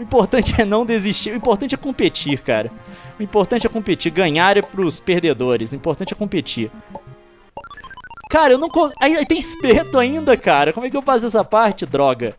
O importante é não desistir. O importante é competir, cara. O importante é competir. Ganhar é pros perdedores. O importante é competir. Cara, eu não... Aí tem espeto ainda, cara. Como é que eu faço essa parte, droga?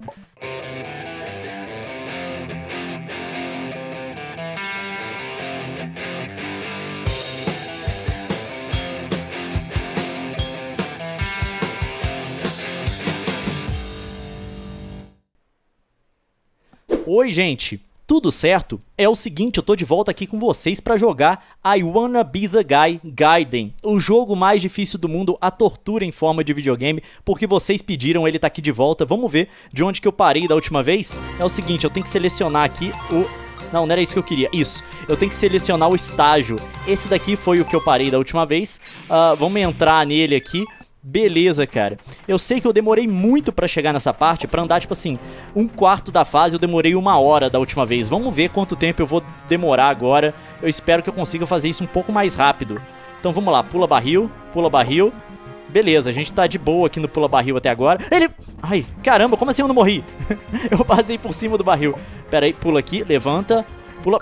Oi, gente. Tudo certo? É o seguinte, eu tô de volta aqui com vocês pra jogar I Wanna Be The Guy Gaiden, o jogo mais difícil do mundo, a tortura em forma de videogame, porque vocês pediram, ele tá aqui de volta. Vamos ver de onde que eu parei da última vez? É o seguinte, eu tenho que selecionar aqui o... Não era isso que eu queria. Isso. Eu tenho que selecionar o estágio. Esse daqui foi o que eu parei da última vez. Vamos entrar nele aqui. Beleza, cara. Eu sei que eu demorei muito pra chegar nessa parte. Pra andar, tipo assim, 1/4 da fase eu demorei 1 hora da última vez. Vamos ver quanto tempo eu vou demorar agora. Eu espero que eu consiga fazer isso um pouco mais rápido. Então vamos lá, pula barril, pula barril. Beleza, a gente tá de boa aqui no pula barril até agora. Ele... Ai, caramba, como assim eu não morri? Eu passei por cima do barril. Pera aí, pula aqui, levanta, pula...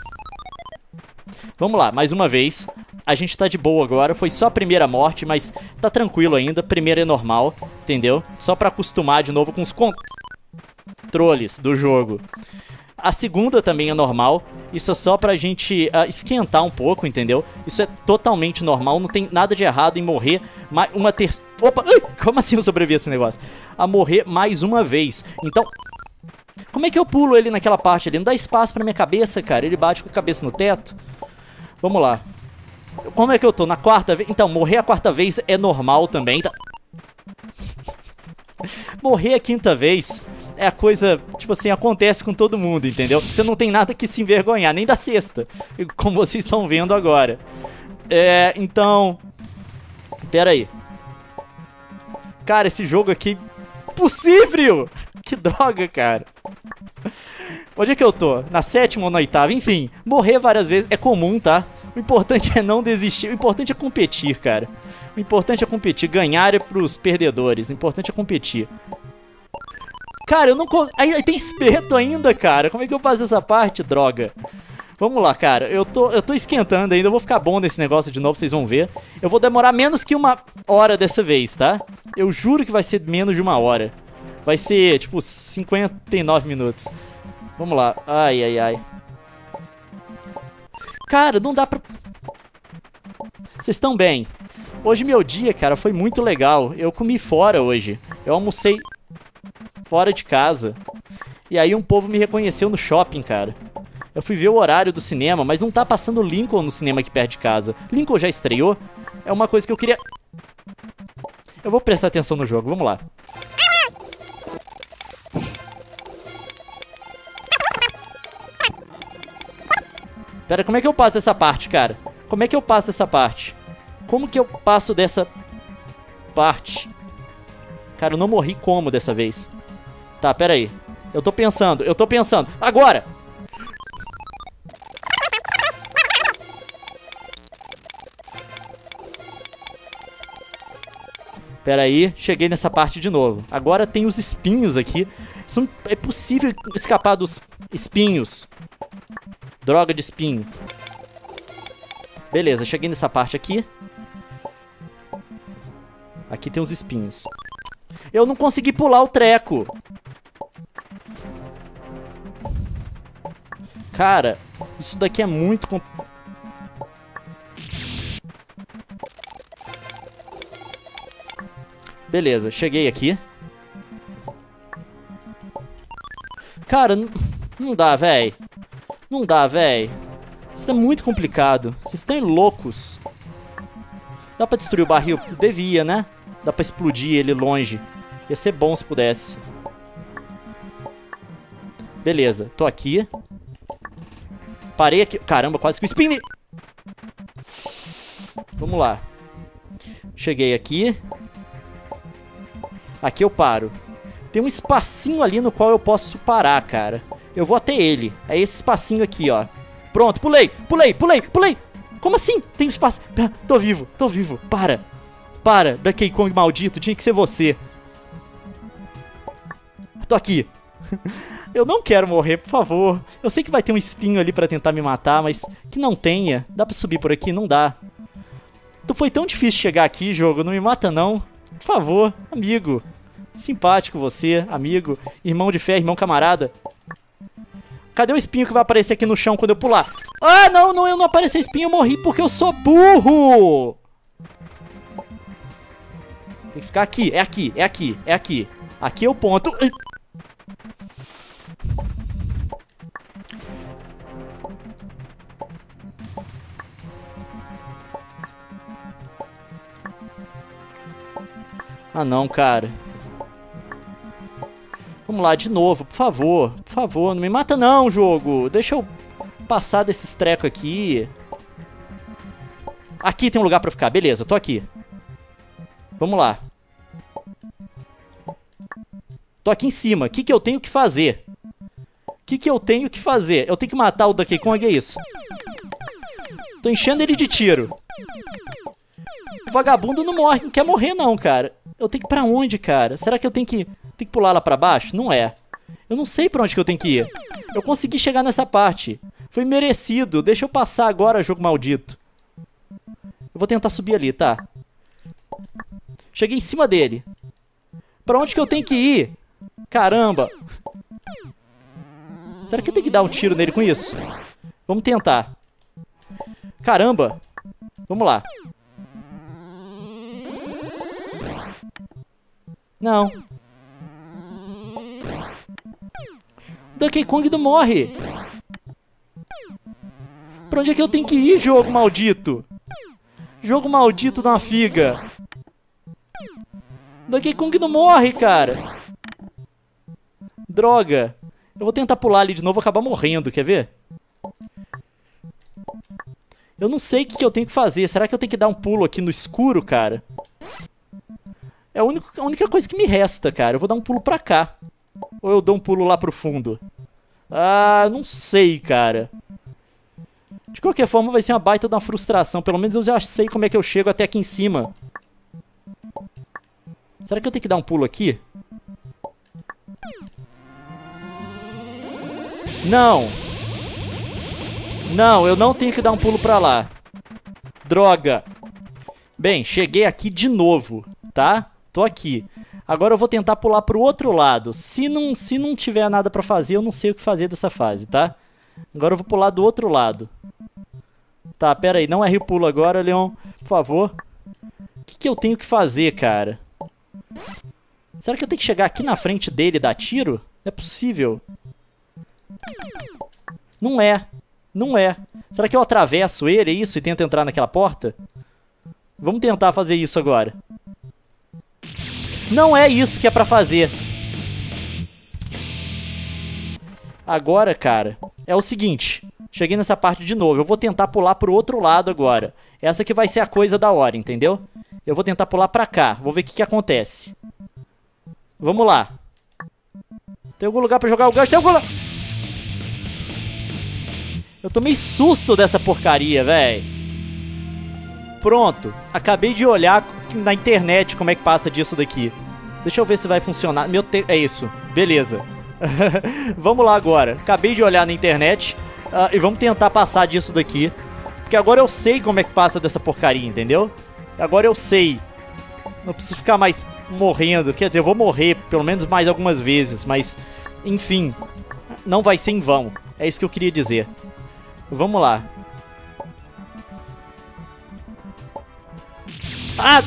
Vamos lá, mais uma vez. A gente tá de boa agora, foi só a primeira morte, mas tá tranquilo ainda. Primeira é normal, entendeu? Só pra acostumar de novo com os controles do jogo. A segunda também é normal. Isso é só pra gente esquentar um pouco, entendeu? Isso é totalmente normal, não tem nada de errado em morrer uma terceira... Opa! Ai, como assim eu sobrevivi a esse negócio? A morrer mais uma vez. Então... Como é que eu pulo ele naquela parte ali? Não dá espaço pra minha cabeça, cara. Ele bate com a cabeça no teto. Vamos lá. Como é que eu tô? Na quarta vez? Então, morrer a quarta vez é normal também. Tá? Morrer a quinta vez é a coisa, tipo assim, acontece com todo mundo, entendeu? Você não tem nada que se envergonhar, nem da sexta, como vocês estão vendo agora. Então... Pera aí. Cara, esse jogo aqui... Possível! Que droga, cara. Onde é que eu tô? Na 7ª ou na 8ª? Enfim, morrer várias vezes é comum, tá? O importante é não desistir. O importante é competir, cara. O importante é competir. Ganhar é pros perdedores. O importante é competir. Cara, eu não... Aí tem espeto ainda, cara. Como é que eu faço essa parte, droga? Vamos lá, cara. Eu tô esquentando ainda. Eu vou ficar bom nesse negócio de novo, vocês vão ver. Eu vou demorar menos que 1 hora dessa vez, tá? Eu juro que vai ser menos de 1 hora. Vai ser, tipo, 59 minutos. Vamos lá. Ai, ai, ai. Cara, não dá pra... Vocês estão bem? Hoje meu dia, cara, foi muito legal. Eu comi fora hoje. Eu almocei fora de casa. E aí um povo me reconheceu no shopping, cara. Eu fui ver o horário do cinema, mas não tá passando Lincoln no cinema aqui perto de casa. Lincoln já estreou? É uma coisa que eu queria... Eu vou prestar atenção no jogo, vamos lá. Pera, como é que eu passo dessa parte, cara? Como é que eu passo dessa parte? Como que eu passo dessa parte? Cara, eu não morri como dessa vez? Tá, pera aí. Eu tô pensando. Agora! Pera aí, cheguei nessa parte de novo. Agora tem os espinhos aqui. É possível escapar dos espinhos. Droga de espinho. Beleza, cheguei nessa parte aqui. Aqui tem os espinhos. Eu não consegui pular o treco. Cara, isso daqui é muito... Beleza, cheguei aqui. Cara, não dá, véi. Não dá, véi. Isso é muito complicado. Vocês estão loucos. Dá pra destruir o barril? Devia, né? Dá pra explodir ele longe. Ia ser bom se pudesse. Beleza, tô aqui. Parei aqui. Caramba, quase que o spin me... Vamos lá. Cheguei aqui. Aqui eu paro. Tem um espacinho ali no qual eu posso parar, cara. Eu vou até ele. É esse espacinho aqui, ó. Pronto, pulei, pulei, pulei, pulei. Como assim? Tem espaço. Tô vivo, tô vivo. Para. Para, Donkey Kong maldito. Tinha que ser você. Tô aqui. Eu não quero morrer, por favor. Eu sei que vai ter um espinho ali pra tentar me matar, mas que não tenha. Dá pra subir por aqui? Não dá. Tu foi tão difícil chegar aqui, jogo. Não me mata, não. Por favor, amigo. Simpático você, amigo. Irmão de fé, irmão camarada. Cadê o espinho que vai aparecer aqui no chão quando eu pular? Ah, não, eu não apareci espinho, eu morri porque eu sou burro. Tem que ficar aqui, é aqui, é aqui, é aqui. Aqui é o ponto. Ah, não, cara. Vamos lá, de novo, por favor. Por favor, não me mata não, jogo. Deixa eu passar desses trecos aqui. Aqui tem um lugar pra ficar, beleza, tô aqui. Vamos lá. Tô aqui em cima, o que que eu tenho que fazer? O que que eu tenho que fazer? Eu tenho que matar o Donkey Kong, é isso? Tô enchendo ele de tiro. O vagabundo não morre, não quer morrer não, cara. Eu tenho que ir pra onde, cara? Será que eu tenho que pular lá pra baixo? Não é. Eu não sei pra onde que eu tenho que ir. Eu consegui chegar nessa parte. Foi merecido. Deixa eu passar agora, jogo maldito. Eu vou tentar subir ali, tá? Cheguei em cima dele. Pra onde que eu tenho que ir? Caramba. Será que eu tenho que dar um tiro nele com isso? Vamos tentar. Caramba. Vamos lá. Não. Donkey Kong não morre. Pra onde é que eu tenho que ir, jogo maldito? Jogo maldito de uma figa. Donkey Kong não morre, cara. Droga. Eu vou tentar pular ali de novo e acabar morrendo, quer ver? Eu não sei o que eu tenho que fazer. Será que eu tenho que dar um pulo aqui no escuro, cara? É a única coisa que me resta, cara. Eu vou dar um pulo pra cá. Ou eu dou um pulo lá pro fundo? Ah, não sei, cara. De qualquer forma, vai ser uma baita de uma frustração. Pelo menos eu já sei como é que eu chego até aqui em cima. Será que eu tenho que dar um pulo aqui? Não. Não, eu não tenho que dar um pulo pra lá. Droga. Bem, cheguei aqui de novo, tá? Tô aqui. Agora eu vou tentar pular pro outro lado. Se não tiver nada pra fazer, eu não sei o que fazer dessa fase, tá? Agora eu vou pular do outro lado. Tá, pera aí. Não erre o pulo agora, Leon. Por favor. O que eu tenho que fazer, cara? Será que eu tenho que chegar aqui na frente dele e dar tiro? Não é possível. Não é. Não é. Será que eu atravesso ele, é isso? E tento entrar naquela porta? Vamos tentar fazer isso agora. Não é isso que é pra fazer. Agora, cara, é o seguinte. Cheguei nessa parte de novo. Eu vou tentar pular pro outro lado agora. Essa que vai ser a coisa da hora, entendeu? Eu vou tentar pular pra cá. Vou ver o que acontece. Vamos lá. Tem algum lugar pra jogar o gancho? Tem algum lugar... Eu tomei susto dessa porcaria, velho. Pronto. Acabei de olhar na internet como é que passa disso daqui. Deixa eu ver se vai funcionar. É isso. Beleza. Vamos lá agora. Acabei de olhar na internet. E vamos tentar passar disso daqui. Porque agora eu sei como é que passa dessa porcaria, entendeu? Agora eu sei. Não preciso ficar mais morrendo. Quer dizer, eu vou morrer pelo menos mais algumas vezes. Mas, enfim. Não vai ser em vão. É isso que eu queria dizer. Vamos lá. Ah!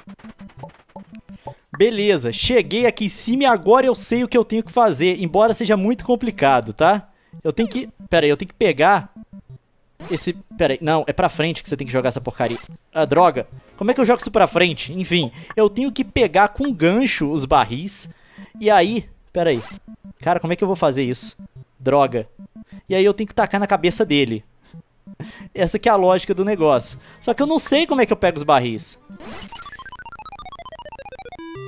Beleza, cheguei aqui em cima e agora eu sei o que eu tenho que fazer. Embora seja muito complicado, tá? Eu tenho que... Pera aí, eu tenho que pegar... Esse... Pera aí, não, é pra frente que você tem que jogar essa porcaria. Ah, droga. Como é que eu jogo isso pra frente? Enfim, eu tenho que pegar com gancho os barris. E aí... Pera aí. Cara, como é que eu vou fazer isso? Droga. E aí eu tenho que tacar na cabeça dele. Essa que é a lógica do negócio. Só que eu não sei como é que eu pego os barris.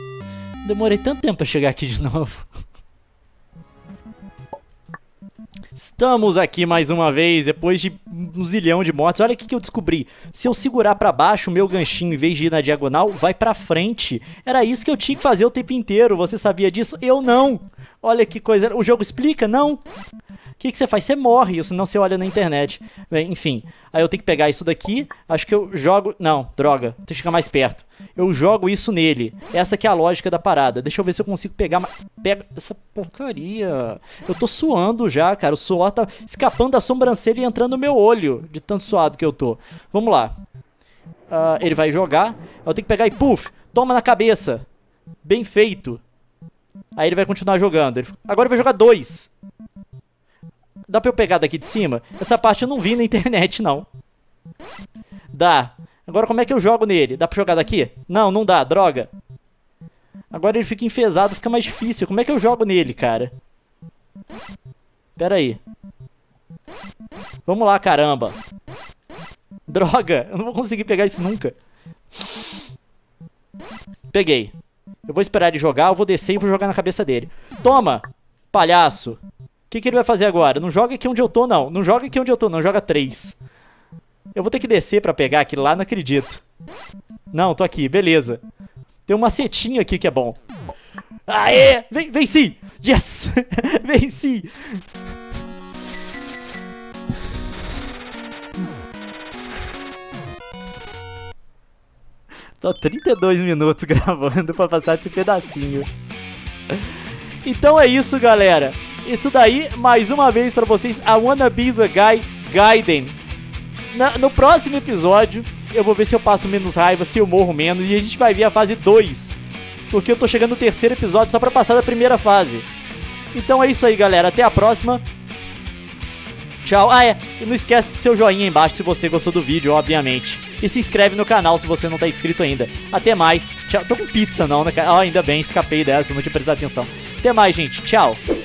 Demorei tanto tempo pra chegar aqui de novo. Estamos aqui mais uma vez, depois de um zilhão de mortes. Olha o que eu descobri. Se eu segurar pra baixo o meu ganchinho, em vez de ir na diagonal, vai pra frente. Era isso que eu tinha que fazer o tempo inteiro. Você sabia disso? Eu não. Olha que coisa. O jogo explica? Não. O que você faz? Você morre, ou senão você olha na internet. Bem, enfim. Aí eu tenho que pegar isso daqui. Acho que eu jogo... Não, droga. Tem que chegar mais perto. Eu jogo isso nele. Essa que é a lógica da parada. Deixa eu ver se eu consigo pegar... Pega essa porcaria. Eu tô suando já, cara. O suor tá escapando da sobrancelha e entrando no meu olho. De tanto suado que eu tô. Vamos lá. Ele vai jogar. Eu tenho que pegar e puf. Toma na cabeça. Bem feito. Aí ele vai continuar jogando. Agora ele vai jogar 2. Dá pra eu pegar daqui de cima? Essa parte eu não vi na internet, não. Dá. Agora como é que eu jogo nele? Dá pra jogar daqui? Não, não dá, droga. Agora ele fica enfesado, fica mais difícil. Como é que eu jogo nele, cara? Pera aí. Vamos lá, caramba. Droga, eu não vou conseguir pegar isso nunca. Peguei. Eu vou esperar ele jogar, eu vou descer e vou jogar na cabeça dele. Toma, palhaço. O que ele vai fazer agora? Não joga aqui onde eu tô, não. Não joga aqui onde eu tô, não. Joga 3. Eu vou ter que descer pra pegar aquilo lá, não acredito. Não, tô aqui, beleza. Tem uma setinha aqui que é bom. Aê! Venci! Yes! Venci! Tô 32 minutos gravando pra passar esse pedacinho. Então é isso, galera. Isso daí, mais uma vez pra vocês, I Wanna Be The Guy Gaiden. No próximo episódio, eu vou ver se eu passo menos raiva, se eu morro menos, e a gente vai ver a fase 2. Porque eu tô chegando no terceiro episódio só pra passar da primeira fase. Então é isso aí, galera. Até a próxima. Tchau. E não esquece de seu joinha aí embaixo se você gostou do vídeo, obviamente. E se inscreve no canal se você não tá inscrito ainda. Até mais. Tchau. Tô com pizza não, né, cara? Ainda bem, escapei dessa, não tinha prestado atenção. Até mais, gente. Tchau.